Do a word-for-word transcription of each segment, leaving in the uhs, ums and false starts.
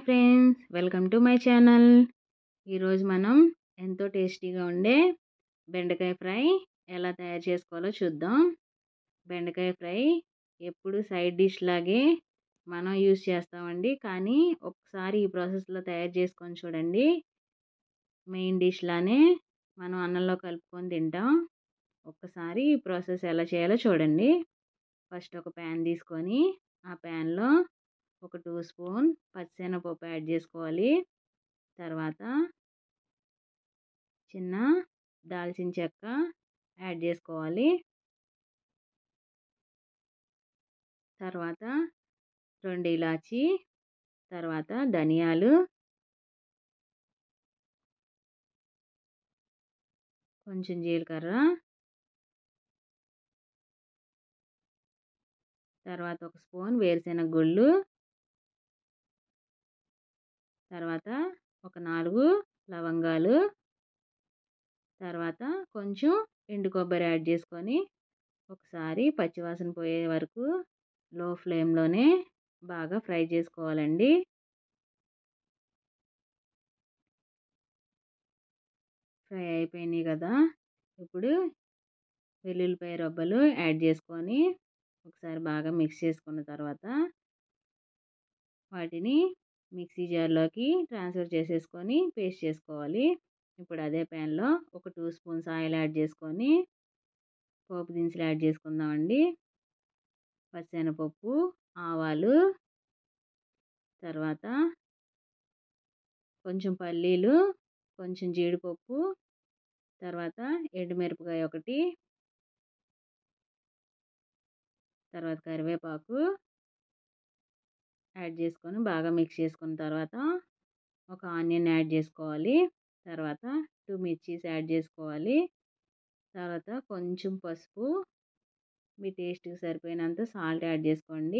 Friends, welcome to my channel. ఈరోజు మనం ఎంతో టేస్టీగా ఉండే బెండకాయ ఫ్రై ఎలా తయారు చేసుకోవాలో చూద్దాం. బెండకాయ ఫ్రై ఎప్పుడు సైడ్ డిష్ లాగే మనం యూస్ చేస్తామండి, కానీ ఒకసారి ఈ ప్రాసెస్లో తయారు చేసుకొని చూడండి. మెయిన్ డిష్ లానే మనం అన్నంలో కలుపుకొని తింటాం. ఒక్కసారి ఈ ప్రాసెస్ ఎలా చేయాలో చూడండి. ఫస్ట్ ఒక ప్యాన్ తీసుకొని ఆ ప్యాన్లో ఒక టూ స్పూన్ పచ్చిశనగపప్పు యాడ్ చేసుకోవాలి. తర్వాత చిన్న దాల్చిన చెక్క యాడ్ చేసుకోవాలి. తర్వాత రెండు ఇలాచి, తర్వాత ధనియాలు, కొంచెం జీలకర్ర, తర్వాత ఒక స్పూన్ వేరుశెనగ గుళ్ళు, తర్వాత ఒక నాలుగు లవంగాలు, తర్వాత కొంచెం ఎండు కొబ్బరి యాడ్ చేసుకొని ఒకసారి పచ్చివాసన పోయే వరకు లో ఫ్లేమ్లోనే బాగా ఫ్రై చేసుకోవాలండి. ఫ్రై అయిపోయినాయి కదా, ఇప్పుడు వెల్లుల్లిపాయ రబ్బలు యాడ్ చేసుకొని ఒకసారి బాగా మిక్స్ చేసుకున్న తర్వాత వాటిని మిక్సీ జార్లోకి ట్రాన్స్ఫర్ చేసేసుకొని పేస్ట్ చేసుకోవాలి. ఇప్పుడు అదే ప్యాన్లో ఒక టూ స్పూన్స్ ఆయిల్ యాడ్ చేసుకొని పోపు దినుసులు యాడ్ చేసుకుందామండి. పచ్చెనపప్పు, ఆవాలు, తర్వాత కొంచెం పల్లీలు, కొంచెం జీడిపప్పు, తర్వాత ఎండుమిరపకాయ ఒకటి, తర్వాత కరివేపాకు యాడ్ చేసుకొని బాగా మిక్స్ చేసుకున్న తర్వాత ఒక ఆనియన్ యాడ్ చేసుకోవాలి. తర్వాత టూ మిర్చీస్ యాడ్ చేసుకోవాలి. తర్వాత కొంచెం పసుపు, మీ టేస్ట్కి సరిపోయినంత సాల్ట్ యాడ్ చేసుకోండి.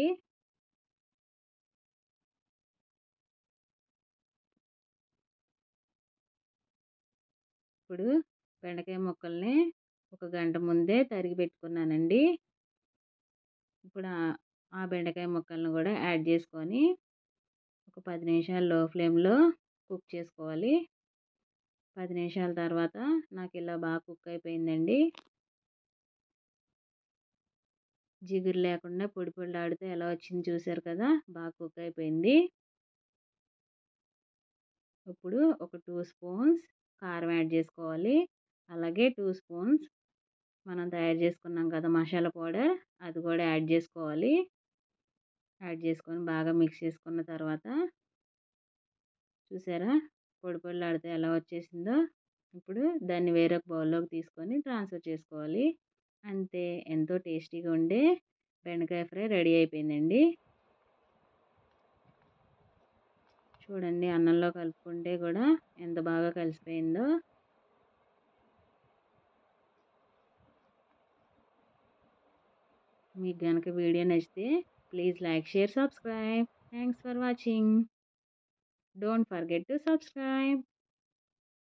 ఇప్పుడు బెండకాయ ముక్కల్ని ఒక గంట ముందే తరిగి పెట్టుకున్నానండి. ఇప్పుడు ఆ బెండకాయ ముక్కలను కూడా యాడ్ చేసుకొని ఒక పది నిమిషాలు లో ఫ్లేమ్లో కుక్ చేసుకోవాలి. పది నిమిషాల తర్వాత నాకు ఇలా బాగా కుక్ అయిపోయిందండి. జిగురు లేకుండా పొడి పొడిలాడితే ఎలా వచ్చింది చూసారు కదా, బాగా కుక్ అయిపోయింది. ఇప్పుడు ఒక టూ స్పూన్స్ కారం యాడ్ చేసుకోవాలి. అలాగే టూ స్పూన్స్ మనం తయారు చేసుకున్నాం కదా మసాలా పౌడర్, అది కూడా యాడ్ చేసుకోవాలి. యాడ్ చేసుకొని బాగా మిక్స్ చేసుకున్న తర్వాత చూసారా పొడి పొడిలాడితే ఎలా వచ్చేసిందో. ఇప్పుడు దాన్ని వేరొక బౌల్లోకి తీసుకొని ట్రాన్స్ఫర్ చేసుకోవాలి. అంతే, ఎంతో టేస్టీగా ఉండే బెండకాయ ఫ్రై రెడీ అయిపోయిందండి. చూడండి, అన్నంలో కలుపుకుంటే కూడా ఎంత బాగా కలిసిపోయిందో. మీకు కనుక వీడియో నచ్చితే please like, share, subscribe. Thanks for watching. Don't forget to subscribe.